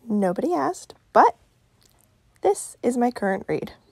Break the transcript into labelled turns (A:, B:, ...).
A: Nobody asked, but this is my current read.